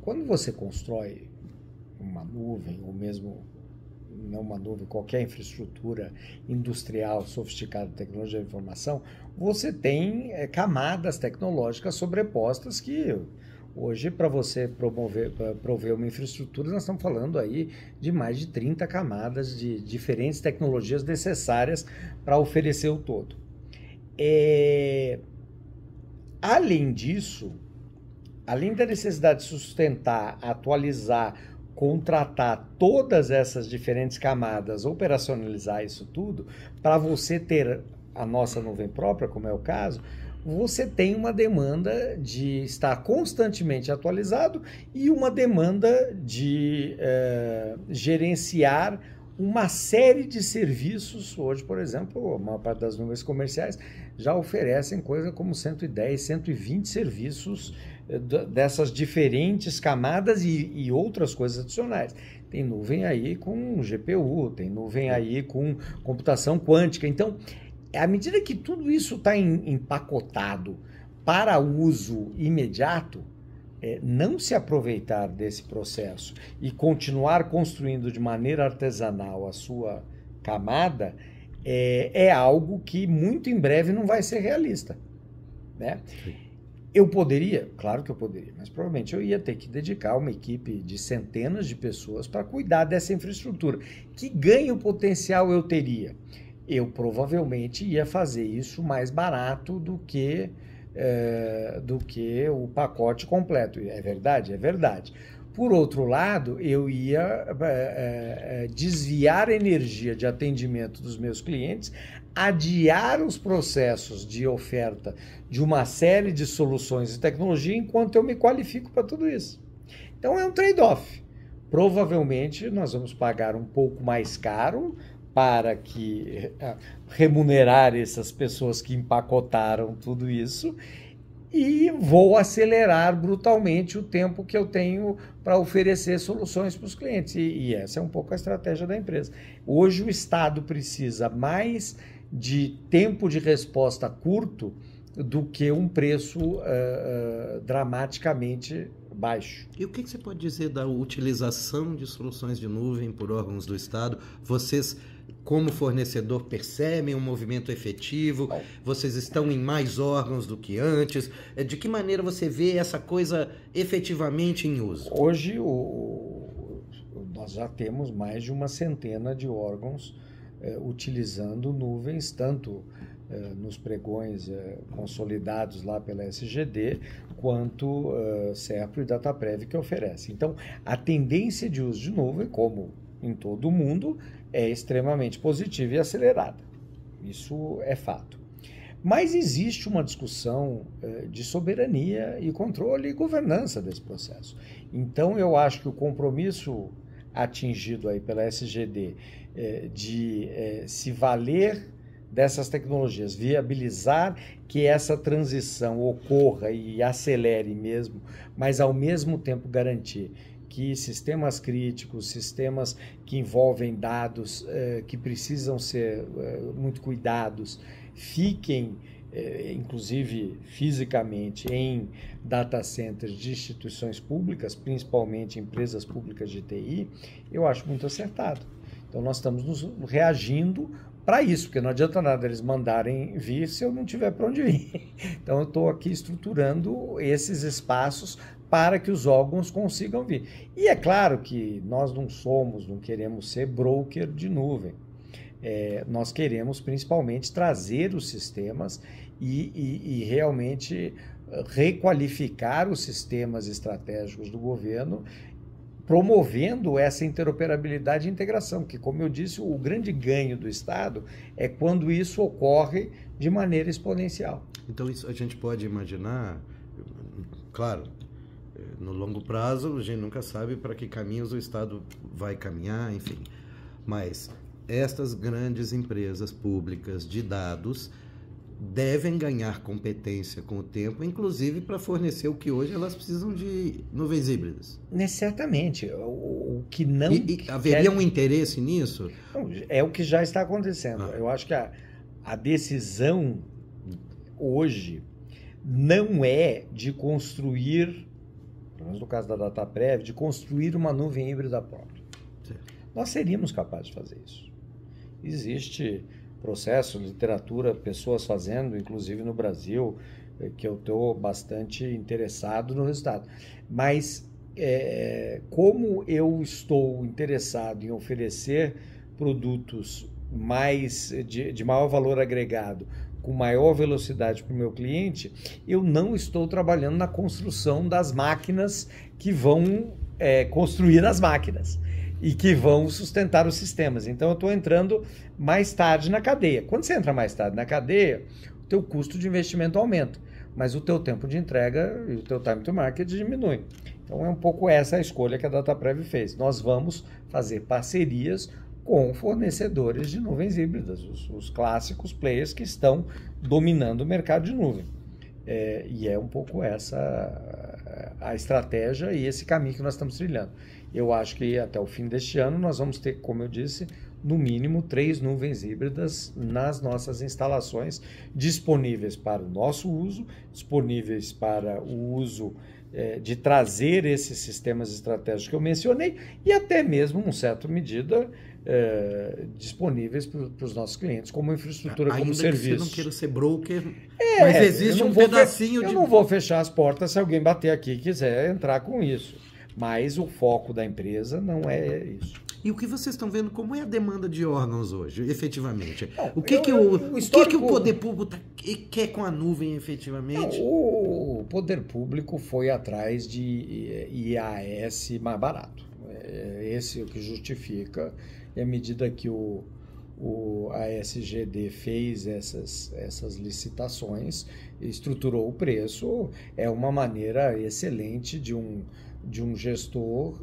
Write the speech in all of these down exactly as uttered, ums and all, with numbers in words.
quando você constrói uma nuvem, ou mesmo não uma nuvem, qualquer infraestrutura industrial sofisticada de tecnologia da informação, você tem é, camadas tecnológicas sobrepostas que hoje, para você promover, pra prover uma infraestrutura, nós estamos falando aí de mais de trinta camadas de diferentes tecnologias necessárias para oferecer o todo. É... Além disso, além da necessidade de sustentar, atualizar, contratar todas essas diferentes camadas, operacionalizar isso tudo, para você ter a nossa nuvem própria, como é o caso, você tem uma demanda de estar constantemente atualizado e uma demanda de eh, gerenciar uma série de serviços. Hoje, por exemplo, a maior parte das nuvens comerciais já oferecem coisa como cento e dez, cento e vinte serviços dessas diferentes camadas e, e outras coisas adicionais. Tem nuvem aí com G P U, tem nuvem aí com computação quântica. Então, à medida que tudo isso está empacotado para uso imediato, é, não se aproveitar desse processo e continuar construindo de maneira artesanal a sua camada, é, é algo que muito em breve não vai ser realista, né? Eu poderia? Claro que eu poderia, mas provavelmente eu ia ter que dedicar uma equipe de centenas de pessoas para cuidar dessa infraestrutura. Que ganho potencial eu teria? Eu provavelmente ia fazer isso mais barato do que, é, do que o pacote completo. É verdade? É verdade. Por outro lado, eu ia é, é, desviar a energia de atendimento dos meus clientes, adiar os processos de oferta de uma série de soluções e tecnologia enquanto eu me qualifico para tudo isso. Então é um trade-off. Provavelmente nós vamos pagar um pouco mais caro para que remunerar essas pessoas que empacotaram tudo isso, e vou acelerar brutalmente o tempo que eu tenho para oferecer soluções para os clientes. E, e essa é um pouco a estratégia da empresa. Hoje o Estado precisa mais de tempo de resposta curto do que um preço uh, uh, dramaticamente baixo. E o que você pode dizer da utilização de soluções de nuvem por órgãos do Estado? Vocês, como fornecedor, percebem um movimento efetivo? Bom, vocês estão em mais órgãos do que antes? De que maneira você vê essa coisa efetivamente em uso? Hoje o, nós já temos mais de uma centena de órgãos eh, utilizando nuvens, tanto eh, nos pregões eh, consolidados lá pela S G D, quanto uh, Serpro e Dataprev que oferece. Então, a tendência de uso de nuvem, como em todo o mundo, é extremamente positiva e acelerada. Isso é fato. Mas existe uma discussão uh, de soberania e controle e governança desse processo. Então, eu acho que o compromisso atingido aí pela S G D uh, de uh, se valer dessas tecnologias, viabilizar que essa transição ocorra e acelere mesmo, mas ao mesmo tempo garantir que sistemas críticos, sistemas que envolvem dados eh, que precisam ser eh, muito cuidados, fiquem, eh, inclusive fisicamente, em data centers de instituições públicas, principalmente empresas públicas de T I, eu acho muito acertado. Então nós estamos nos reagindo para isso, porque não adianta nada eles mandarem vir se eu não tiver para onde ir. Então eu estou aqui estruturando esses espaços para que os órgãos consigam vir. E é claro que nós não somos, não queremos ser broker de nuvem. É, nós queremos principalmente trazer os sistemas e, e, e realmente requalificar os sistemas estratégicos do governo, promovendo essa interoperabilidade e integração, que, como eu disse, o grande ganho do Estado é quando isso ocorre de maneira exponencial. Então, isso a gente pode imaginar, claro, no longo prazo, a gente nunca sabe para que caminhos o Estado vai caminhar, enfim, mas estas grandes empresas públicas de dados devem ganhar competência com o tempo, inclusive para fornecer o que hoje elas precisam de nuvens híbridas. Certamente. O, o que não... E, e haveria quer... um interesse nisso? É o que já está acontecendo. Ah. Eu acho que a, a decisão hoje não é de construir pelo menos no caso da Dataprev, de construir uma nuvem híbrida própria. Certo. Nós seríamos capazes de fazer isso. Existe processo, literatura, pessoas fazendo, inclusive no Brasil, que eu estou bastante interessado no resultado. Mas, é, como eu estou interessado em oferecer produtos mais de, de maior valor agregado, com maior velocidade para o meu cliente, eu não estou trabalhando na construção das máquinas que vão é, construir as máquinas e que vão sustentar os sistemas. Então, eu estou entrando mais tarde na cadeia. Quando você entra mais tarde na cadeia, o teu custo de investimento aumenta, mas o teu tempo de entrega e o teu time to market diminui. Então, é um pouco essa a escolha que a Dataprev fez. Nós vamos fazer parcerias com fornecedores de nuvens híbridas, os, os clássicos players que estão dominando o mercado de nuvem. É, e é um pouco essa a, a estratégia e esse caminho que nós estamos trilhando. Eu acho que até o fim deste ano nós vamos ter, como eu disse, no mínimo três nuvens híbridas nas nossas instalações disponíveis para o nosso uso, disponíveis para o uso é, de trazer esses sistemas estratégicos que eu mencionei e até mesmo, em certa medida, É, disponíveis para os nossos clientes como infraestrutura, ainda como que serviço. Você não queira ser broker, é, mas existe um pedacinho fe... de... Eu não vou fechar as portas se alguém bater aqui e quiser entrar com isso. Mas o foco da empresa não é isso. E o que vocês estão vendo, como é a demanda de órgãos hoje, efetivamente? Não, o que, eu, que, o, o, histórico... o, que, que o poder público tá, quer com a nuvem, efetivamente? Não, o poder público foi atrás de I A S mais barato. É esse o que justifica. E à medida que o, o, a S G D fez essas, essas licitações, estruturou o preço, é uma maneira excelente de um, de um gestor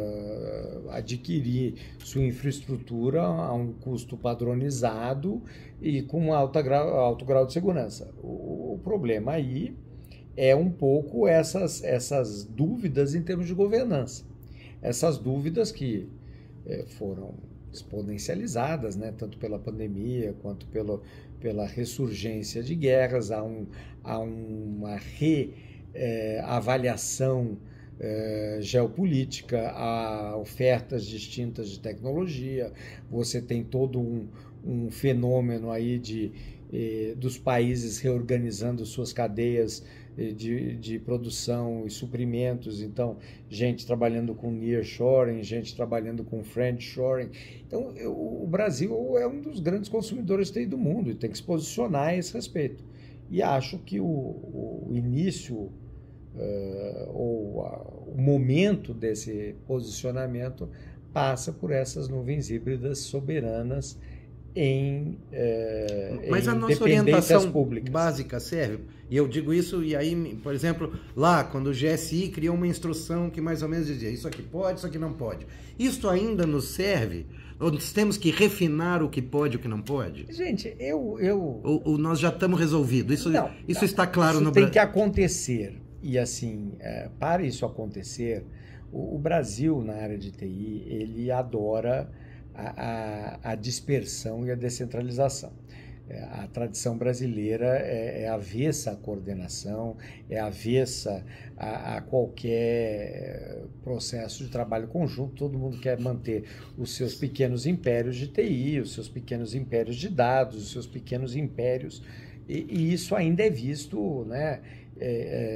uh, adquirir sua infraestrutura a um custo padronizado e com alta grau, alto grau de segurança. O, o problema aí é um pouco essas, essas dúvidas em termos de governança. Essas dúvidas que eh, foram exponencializadas, né, tanto pela pandemia quanto pelo, pela ressurgência de guerras, há, um, há uma reavaliação eh, eh, geopolítica, há ofertas distintas de tecnologia, você tem todo um, um fenômeno aí de, eh, dos países reorganizando suas cadeias De, de produção e suprimentos, então gente trabalhando com nearshoring, gente trabalhando com friendshoring. Então eu, o Brasil é um dos grandes consumidores de T I do mundo e tem que se posicionar a esse respeito. E acho que o, o início uh, ou a, o momento desse posicionamento passa por essas nuvens híbridas soberanas em, eh, Mas em a nossa orientação públicas. Básica serve, e eu digo isso, e aí, por exemplo, lá, quando o G S I criou uma instrução que mais ou menos dizia, isso aqui pode, isso aqui não pode. Isso ainda nos serve? Ou nós temos que refinar o que pode e o que não pode? Gente, eu... eu... Ou, ou nós já estamos resolvidos? Isso, não, isso não, está claro isso no Brasil. Tem Brasil. que acontecer. E assim, é, para isso acontecer, o, o Brasil, na área de T I, ele adora A, a, a dispersão e a descentralização. A tradição brasileira é, é avessa à coordenação, é avessa a, a qualquer processo de trabalho conjunto. Todo mundo quer manter os seus pequenos impérios de T I, os seus pequenos impérios de dados, os seus pequenos impérios, e, e isso ainda é visto, né? É,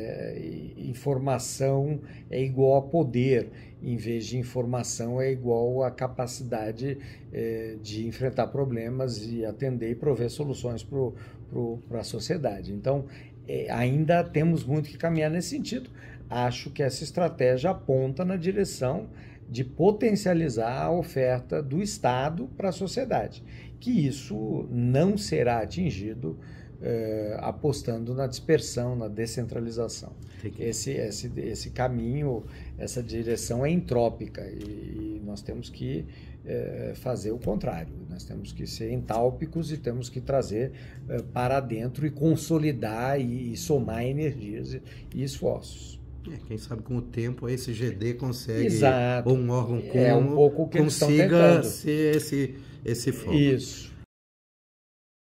é, informação é igual a poder, em vez de informação é igual a capacidade é, de enfrentar problemas e atender e prover soluções para a sociedade. Então, é, ainda temos muito que caminhar nesse sentido. Acho que essa estratégia aponta na direção de potencializar a oferta do Estado para a sociedade, que isso não será atingido É, apostando na dispersão, na descentralização. Esse, esse, esse caminho, essa direção é entrópica e, e nós temos que é, fazer o contrário. Nós temos que ser entálpicos e temos que trazer é, para dentro e consolidar e, e somar energias e, e esforços. É, quem sabe com o tempo a S G D consegue, Exato. ou um órgão como, é um pouco o que consiga eles estão tentando. ser esse, esse foco. Isso.